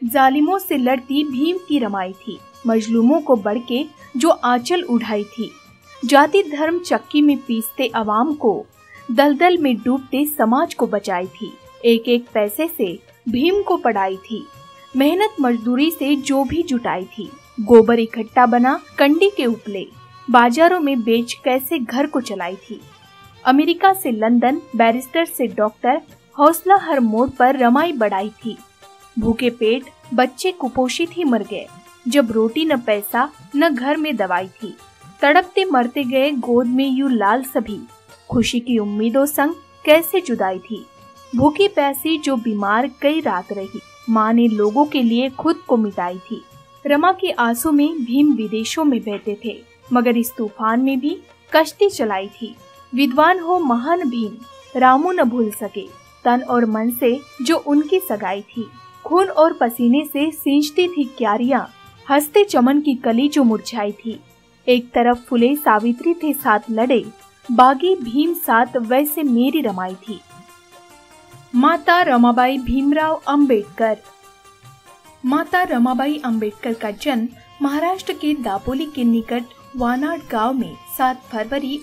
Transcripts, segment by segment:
जालिमों से लड़ती भीम की रमाई थी, मजलूमों को बढ़ के जो आंचल उठाई थी, जाति धर्म चक्की में पीसते अवाम को, दलदल में डूबते समाज को बचाई थी। एक एक पैसे से भीम को पढ़ाई थी, मेहनत मजदूरी से जो भी जुटाई थी। गोबर इकट्ठा बना कंडी के उपले, बाजारों में बेच कैसे घर को चलाई थी। अमेरिका से लंदन, बैरिस्टर से डॉक्टर, हौसला हर मोड़ पर रमाई बढ़ाई थी। भूखे पेट बच्चे कुपोषित ही मर गए, जब रोटी न पैसा न घर में दवाई थी। तड़पते मरते गए गोद में यूं लाल सभी, खुशी की उम्मीदों संग कैसे जुदाई थी। भूखी प्यासी जो बीमार कई रात रही, माँ ने लोगों के लिए खुद को मिटाई थी। रमा के आंसू में भीम विदेशों में बहते थे, मगर इस तूफान में भी कश्ती चलाई थी। विद्वान हो महान भीम, रामू न भूल सके तन और मन से जो उनकी सगाई थी। खून और पसीने से सींचती थी क्यारियां, हंसते चमन की कली जो मुरझाई थी। एक तरफ फुले सावित्री थे साथ लड़े, बागी भीम साथ वैसे मेरी रमाई थी। माता रमाबाई भीमराव अंबेडकर। माता रमाबाई अंबेडकर का जन्म महाराष्ट्र के दापोली के निकट वानाड गांव में 7 फरवरी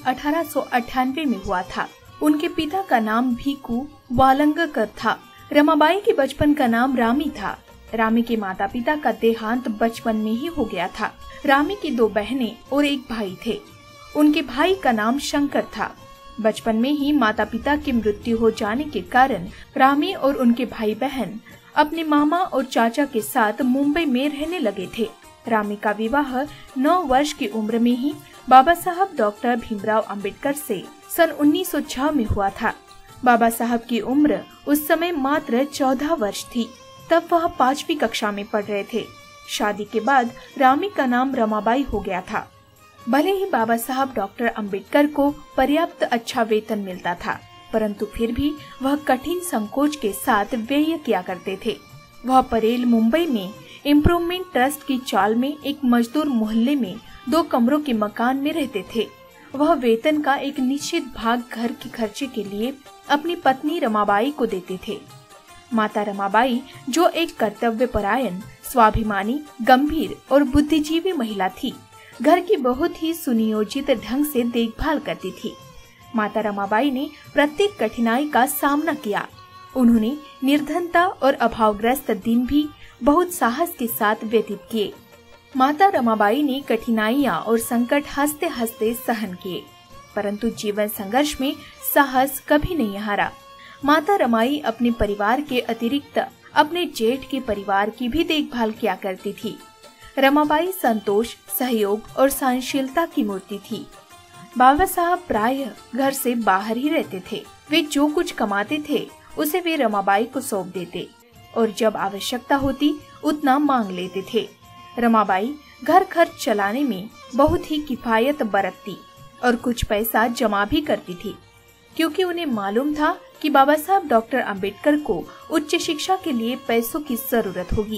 1898 में हुआ था। उनके पिता का नाम भीकू वालंगकर था। रमाबाई के बचपन का नाम रामी था। रामी के माता पिता का देहांत बचपन में ही हो गया था। रामी की 2 बहनें और एक भाई थे। उनके भाई का नाम शंकर था। बचपन में ही माता पिता की मृत्यु हो जाने के कारण रामी और उनके भाई बहन अपने मामा और चाचा के साथ मुंबई में रहने लगे थे। रामी का विवाह 9 वर्ष की उम्र में ही बाबा साहब डॉक्टर भीमराव अंबेडकर से सन 1906 में हुआ था। बाबा साहब की उम्र उस समय मात्र 14 वर्ष थी। तब वह 5वीं कक्षा में पढ़ रहे थे। शादी के बाद रामी का नाम रमाबाई हो गया था। भले ही बाबा साहब डॉक्टर अंबेडकर को पर्याप्त अच्छा वेतन मिलता था, परंतु फिर भी वह कठिन संकोच के साथ व्यय किया करते थे। वह परेल मुंबई में इम्प्रूवमेंट ट्रस्ट की चाल में एक मजदूर मोहल्ले में 2 कमरों के मकान में रहते थे। वह वेतन का एक निश्चित भाग घर के खर्चे के लिए अपनी पत्नी रमाबाई को देते थे। माता रमाबाई, जो एक कर्तव्यपरायण, स्वाभिमानी, गंभीर और बुद्धिजीवी महिला थी, घर की बहुत ही सुनियोजित ढंग से देखभाल करती थी। माता रमाबाई ने प्रत्येक कठिनाई का सामना किया। उन्होंने निर्धनता और अभावग्रस्त दिन भी बहुत साहस के साथ व्यतीत किए। माता रमाबाई ने कठिनाइयां और संकट हंसते हंसते सहन किए, परंतु जीवन संघर्ष में साहस कभी नहीं हारा। माता रमाई अपने परिवार के अतिरिक्त अपने जेठ के परिवार की भी देखभाल किया करती थी। रमाबाई संतोष, सहयोग और सहनशीलता की मूर्ति थी। बाबा साहब प्रायः घर से बाहर ही रहते थे। वे जो कुछ कमाते थे उसे वे रमाबाई को सौंप देते और जब आवश्यकता होती उतना मांग लेते थे। रमाबाई घर खर्च चलाने में बहुत ही किफायत बरतती और कुछ पैसा जमा भी करती थी, क्योंकि उन्हें मालूम था कि बाबा साहब डॉक्टर अंबेडकर को उच्च शिक्षा के लिए पैसों की जरूरत होगी।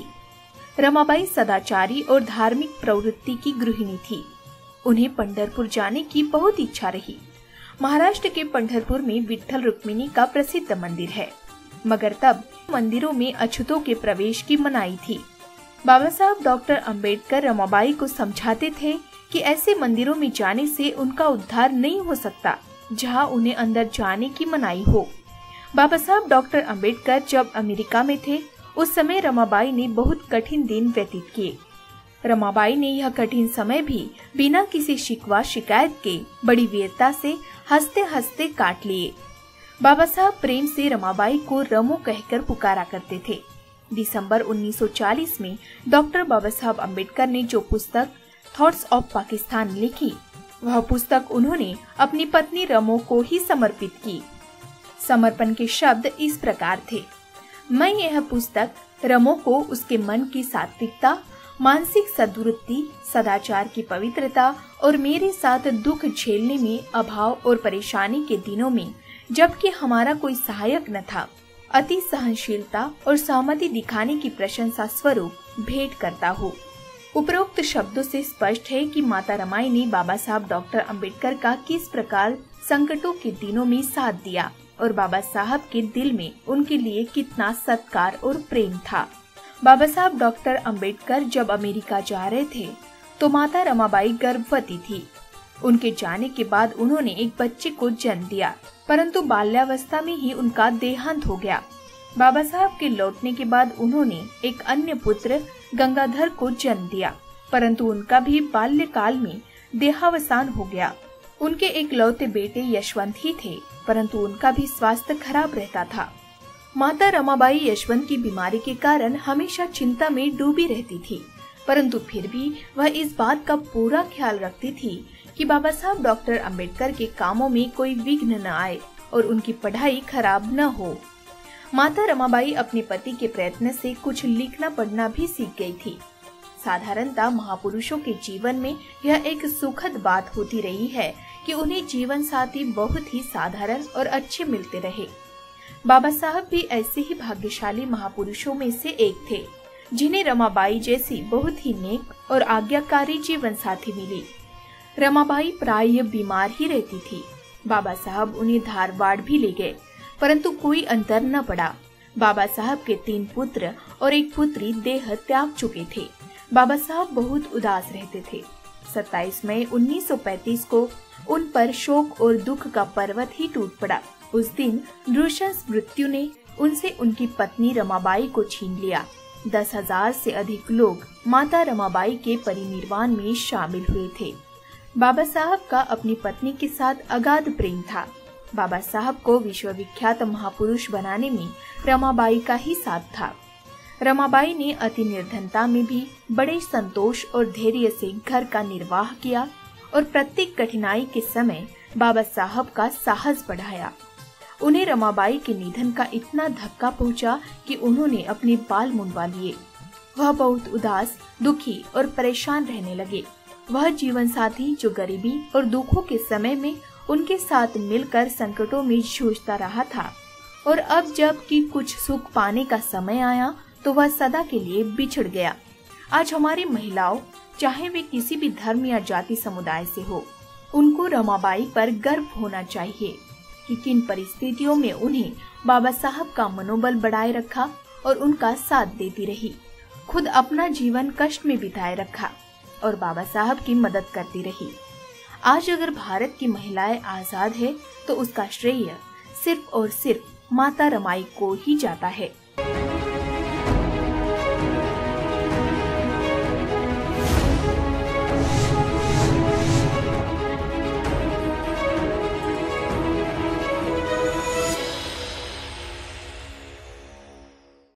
रमाबाई सदाचारी और धार्मिक प्रवृत्ति की गृहिणी थी। उन्हें पंढरपुर जाने की बहुत इच्छा रही। महाराष्ट्र के पंढरपुर में विठ्ठल रुक्मिणी का प्रसिद्ध मंदिर है, मगर तब मंदिरों में अछूतों के प्रवेश की मनाही थी। बाबा साहब डॉक्टर अंबेडकर रमाबाई को समझाते थे कि ऐसे मंदिरों में जाने से उनका उद्धार नहीं हो सकता जहां उन्हें अंदर जाने की मनाही हो। बाबा साहब डॉक्टर अंबेडकर जब अमेरिका में थे, उस समय रमाबाई ने बहुत कठिन दिन व्यतीत किए। रमाबाई ने यह कठिन समय भी बिना किसी शिकवा शिकायत के बड़ी वीरता से हंसते हंसते काट लिए। बाबा साहब प्रेम से रमाबाई को रमो कहकर पुकारा करते थे। दिसंबर 1940 में डॉक्टर बाबा साहब अंबेडकर ने जो पुस्तक थॉट्स ऑफ पाकिस्तान लिखी, वह पुस्तक उन्होंने अपनी पत्नी रमो को ही समर्पित की। समर्पण के शब्द इस प्रकार थे: मैं यह पुस्तक रमो को उसके मन की सात्विकता, मानसिक सद्वृत्ति, सदाचार की पवित्रता और मेरे साथ दुख झेलने में अभाव और परेशानी के दिनों में, जबकि हमारा कोई सहायक न था, अति सहनशीलता और सहमति दिखाने की प्रशंसा स्वरूप भेंट करता हूँ। उपरोक्त शब्दों से स्पष्ट है कि माता रमाई ने बाबा साहब डॉक्टर अंबेडकर का किस प्रकार संकटों के दिनों में साथ दिया और बाबा साहब के दिल में उनके लिए कितना सत्कार और प्रेम था। बाबा साहब डॉक्टर अंबेडकर जब अमेरिका जा रहे थे तो माता रमाबाई गर्भवती थी। उनके जाने के बाद उन्होंने एक बच्चे को जन्म दिया, परंतु बाल्यावस्था में ही उनका देहांत हो गया। बाबा साहब के लौटने के बाद उन्होंने एक अन्य पुत्र गंगाधर को जन्म दिया, परंतु उनका भी बाल्यकाल में देहावसान हो गया। उनके एकलौते बेटे यशवंत ही थे, परंतु उनका भी स्वास्थ्य खराब रहता था। माता रमाबाई यशवंत की बीमारी के कारण हमेशा चिंता में डूबी रहती थी, परंतु फिर भी वह इस बात का पूरा ख्याल रखती थी कि बाबा साहब डॉक्टर अंबेडकर के कामों में कोई विघ्न न आए और उनकी पढ़ाई खराब न हो। माता रमाबाई अपने पति के प्रयत्न से कुछ लिखना पढ़ना भी सीख गई थी। साधारणतः महापुरुषों के जीवन में यह एक सुखद बात होती रही है कि उन्हें जीवन साथी बहुत ही साधारण और अच्छे मिलते रहे। बाबा साहब भी ऐसे ही भाग्यशाली महापुरुषों में से एक थे, जिन्हें रमाबाई जैसी बहुत ही नेक और आज्ञाकारी जीवन साथी मिली। रमाबाई प्रायः बीमार ही रहती थी। बाबा साहब उन्हें धारवाड़ भी ले गए, परंतु कोई अंतर न पड़ा। बाबा साहब के 3 पुत्र और एक पुत्री देह त्याग चुके थे। बाबा साहब बहुत उदास रहते थे। 27 मई 1935 को उन पर शोक और दुख का पर्वत ही टूट पड़ा। उस दिन नृशंस मृत्यु ने उनसे उनकी पत्नी रमाबाई को छीन लिया। 10,000 से अधिक लोग माता रमाबाई के परिनिर्वाण में शामिल हुए थे। बाबा साहब का अपनी पत्नी के साथ अगाध प्रेम था। बाबा साहब को विश्वविख्यात महापुरुष बनाने में रमाबाई का ही साथ था। रमाबाई ने अति निर्धनता में भी बड़े संतोष और धैर्य से घर का निर्वाह किया और प्रत्येक कठिनाई के समय बाबा साहब का साहस बढ़ाया। उन्हें रमाबाई के निधन का इतना धक्का पहुंचा कि उन्होंने अपने बाल मुंडवा लिए। वह बहुत उदास, दुखी और परेशान रहने लगे। वह जीवन साथी जो गरीबी और दुखों के समय में उनके साथ मिलकर संकटों में जूझता रहा था, और अब जब कि कुछ सुख पाने का समय आया तो वह सदा के लिए बिछड़ गया। आज हमारी महिलाओं, चाहे वे किसी भी धर्म या जाति समुदाय से हो, उनको रमाबाई पर गर्व होना चाहिए कि किन परिस्थितियों में उन्हें बाबा साहब का मनोबल बढ़ाए रखा और उनका साथ देती रही। खुद अपना जीवन कष्ट में बिताए रखा और बाबा साहब की मदद करती रही। आज अगर भारत की महिलाएं आजाद है तो उसका श्रेय सिर्फ और सिर्फ माता रमाई को ही जाता है।